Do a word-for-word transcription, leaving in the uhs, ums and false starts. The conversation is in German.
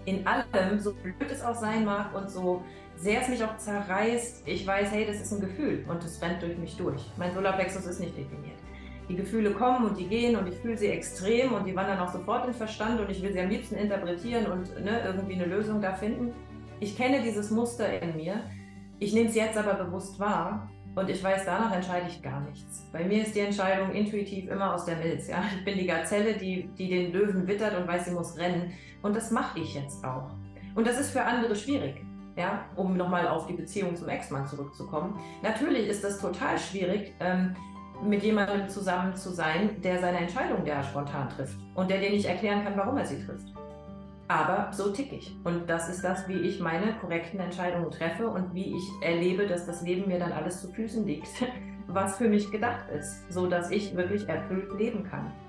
in allem, so blöd es auch sein mag und so sehr es mich auch zerreißt, ich weiß, hey, das ist ein Gefühl und das rennt durch mich durch. Mein Solarplexus ist nicht definiert. Die Gefühle kommen und die gehen und ich fühle sie extrem und die wandern auch sofort in den Verstand und ich will sie am liebsten interpretieren und ne, irgendwie eine Lösung da finden. Ich kenne dieses Muster in mir. Ich nehme es jetzt aber bewusst wahr und ich weiß, danach entscheide ich gar nichts. Bei mir ist die Entscheidung intuitiv immer aus der Milz. Ja? Ich bin die Gazelle, die, die den Löwen wittert und weiß, sie muss rennen. Und das mache ich jetzt auch. Und das ist für andere schwierig. Ja, um nochmal auf die Beziehung zum Ex-Mann zurückzukommen. Natürlich ist das total schwierig, ähm, mit jemandem zusammen zu sein, der seine Entscheidung der spontan trifft und der dir nicht erklären kann, warum er sie trifft. Aber so tick ich. Und das ist das, wie ich meine korrekten Entscheidungen treffe und wie ich erlebe, dass das Leben mir dann alles zu Füßen liegt, was für mich gedacht ist, so dass ich wirklich erfüllt leben kann.